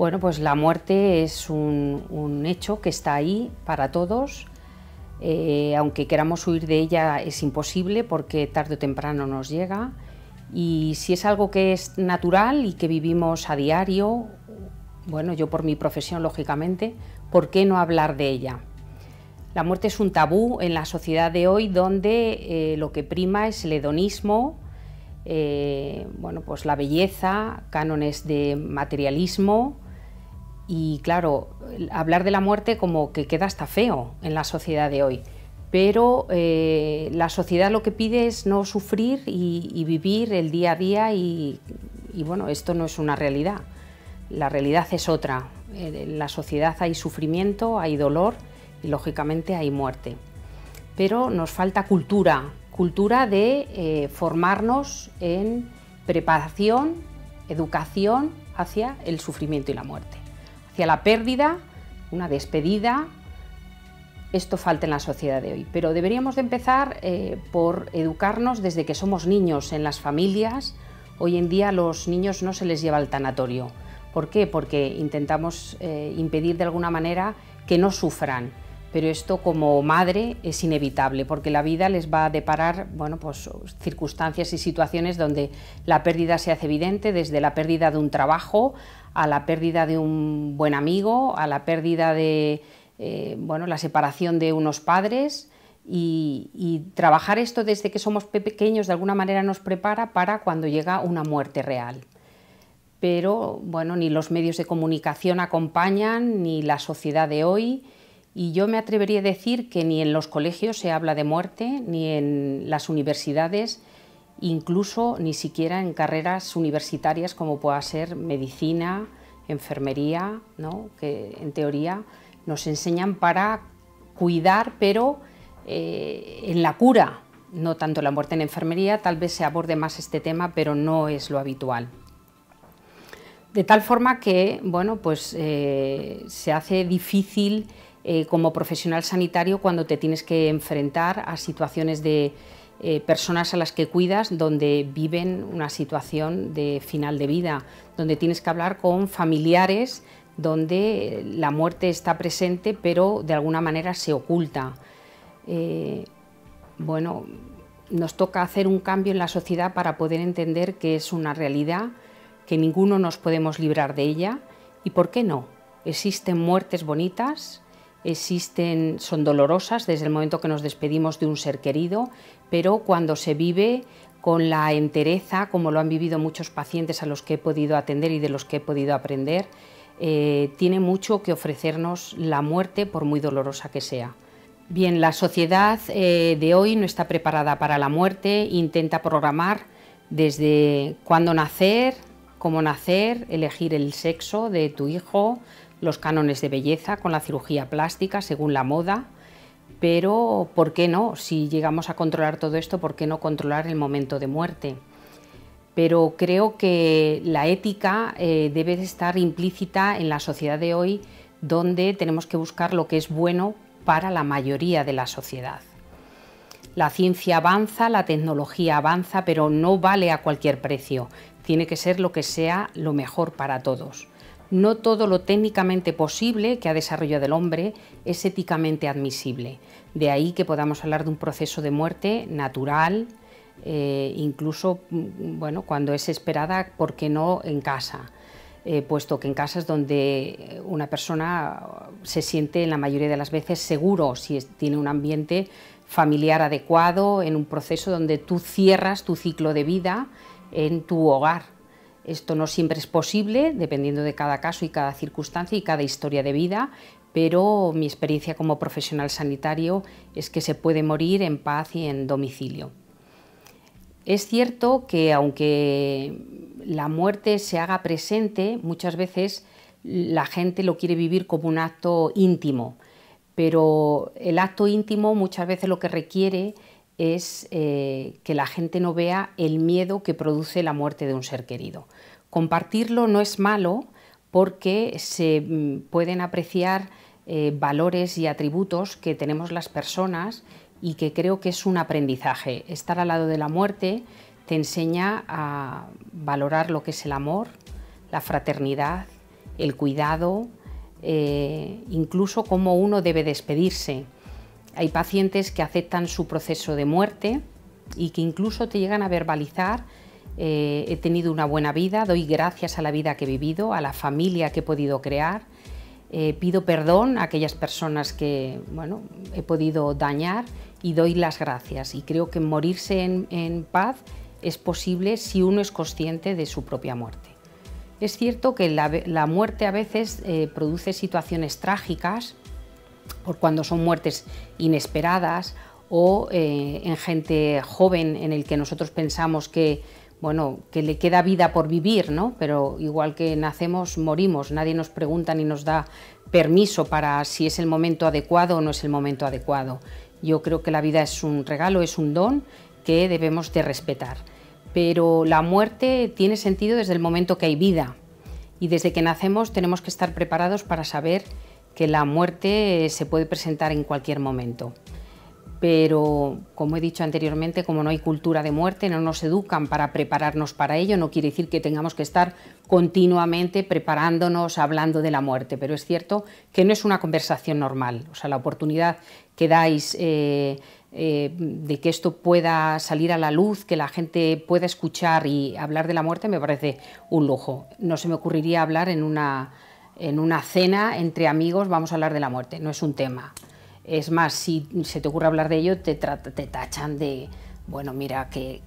Bueno, pues la muerte es un hecho que está ahí para todos. Aunque queramos huir de ella, es imposible porque tarde o temprano nos llega. Y si es algo que es natural y que vivimos a diario, bueno, yo por mi profesión, lógicamente, ¿por qué no hablar de ella? La muerte es un tabú en la sociedad de hoy, donde lo que prima es el hedonismo, bueno, pues la belleza, cánones de materialismo. Y claro, hablar de la muerte como que queda hasta feo en la sociedad de hoy. Pero la sociedad lo que pide es no sufrir y vivir el día a día y bueno, esto no es una realidad. La realidad es otra. En la sociedad hay sufrimiento, hay dolor y lógicamente hay muerte. Pero nos falta cultura de formarnos en preparación, educación hacia el sufrimiento y la muerte, hacia la pérdida, una despedida. Esto falta en la sociedad de hoy, pero deberíamos de empezar por educarnos desde que somos niños en las familias. Hoy en día a los niños no se les lleva al tanatorio. ¿Por qué? Porque intentamos impedir de alguna manera que no sufran, pero esto como madre es inevitable, porque la vida les va a deparar, bueno, pues circunstancias y situaciones donde la pérdida se hace evidente, desde la pérdida de un trabajo a la pérdida de un buen amigo, a la pérdida de bueno, la separación de unos padres, y trabajar esto desde que somos pequeños de alguna manera nos prepara para cuando llega una muerte real. Pero bueno, ni los medios de comunicación acompañan, ni la sociedad de hoy, y yo me atrevería a decir que ni en los colegios se habla de muerte, ni en las universidades, incluso ni siquiera en carreras universitarias como pueda ser medicina, enfermería, ¿no? Que en teoría nos enseñan para cuidar, pero en la cura, no tanto la muerte. En enfermería tal vez se aborde más este tema, pero no es lo habitual. De tal forma que, bueno, pues se hace difícil como profesional sanitario cuando te tienes que enfrentar a situaciones de personas a las que cuidas donde viven una situación de final de vida, donde tienes que hablar con familiares donde la muerte está presente pero de alguna manera se oculta. Bueno, nos toca hacer un cambio en la sociedad para poder entender que es una realidad, que ninguno nos podemos librar de ella. ¿Y por qué no? Existen muertes bonitas, son dolorosas desde el momento que nos despedimos de un ser querido, pero cuando se vive con la entereza, como lo han vivido muchos pacientes a los que he podido atender y de los que he podido aprender, tiene mucho que ofrecernos la muerte, por muy dolorosa que sea. Bien, la sociedad de hoy no está preparada para la muerte, intenta programar desde cuándo nacer, cómo nacer, elegir el sexo de tu hijo, los cánones de belleza con la cirugía plástica según la moda, pero ¿por qué no? Si llegamos a controlar todo esto, ¿por qué no controlar el momento de muerte? Pero creo que la ética debe de estar implícita en la sociedad de hoy, donde tenemos que buscar lo que es bueno para la mayoría de la sociedad. La ciencia avanza, la tecnología avanza, pero no vale a cualquier precio. Tiene que ser lo que sea lo mejor para todos. No todo lo técnicamente posible que ha desarrollado el hombre es éticamente admisible. De ahí que podamos hablar de un proceso de muerte natural, incluso bueno, cuando es esperada, ¿por qué no en casa? Puesto que en casa es donde una persona se siente en la mayoría de las veces seguro, si tiene un ambiente familiar adecuado, en un proceso donde tú cierras tu ciclo de vida en tu hogar. Esto no siempre es posible, dependiendo de cada caso y cada circunstancia y cada historia de vida, pero mi experiencia como profesional sanitario es que se puede morir en paz y en domicilio. Es cierto que aunque la muerte se haga presente, muchas veces la gente lo quiere vivir como un acto íntimo, pero el acto íntimo muchas veces lo que requiere es que la gente no vea el miedo que produce la muerte de un ser querido. Compartirlo no es malo porque se pueden apreciar valores y atributos que tenemos las personas y que creo que es un aprendizaje. Estar al lado de la muerte te enseña a valorar lo que es el amor, la fraternidad el cuidado, incluso cómo uno debe despedirse. Hay pacientes que aceptan su proceso de muerte y que incluso te llegan a verbalizar: he tenido una buena vida, doy gracias a la vida que he vivido, a la familia que he podido crear, pido perdón a aquellas personas que, bueno, he podido dañar y doy las gracias. Y creo que morirse en paz es posible si uno es consciente de su propia muerte. Es cierto que la muerte a veces produce situaciones trágicas, por cuando son muertes inesperadas o en gente joven en el que nosotros pensamos que, bueno, que le queda vida por vivir, ¿no? Pero igual que nacemos, morimos. Nadie nos pregunta ni nos da permiso para si es el momento adecuado o no es el momento adecuado. Yo creo que la vida es un regalo, es un don que debemos de respetar. Pero la muerte tiene sentido desde el momento que hay vida, y desde que nacemos tenemos que estar preparados para saber que la muerte se puede presentar en cualquier momento. Pero, como he dicho anteriormente, como no hay cultura de muerte, no nos educan para prepararnos para ello, no quiere decir que tengamos que estar continuamente preparándonos, hablando de la muerte, pero es cierto que no es una conversación normal. O sea, la oportunidad que dais de que esto pueda salir a la luz, que la gente pueda escuchar y hablar de la muerte, me parece un lujo. No se me ocurriría hablar en una cena entre amigos, vamos a hablar de la muerte, no es un tema. Es más, si se te ocurre hablar de ello, te tachan de, bueno, mira,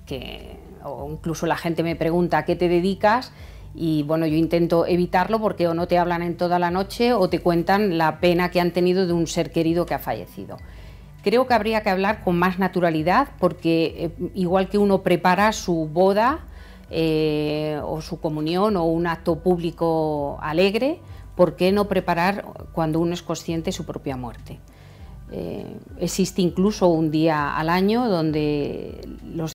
o incluso la gente me pregunta ¿a qué te dedicas? Y bueno, yo intento evitarlo porque o no te hablan en toda la noche o te cuentan la pena que han tenido de un ser querido que ha fallecido. Creo que habría que hablar con más naturalidad porque igual que uno prepara su boda o su comunión o un acto público alegre, ¿por qué no preparar cuando uno es consciente de su propia muerte? Existe incluso un día al año donde los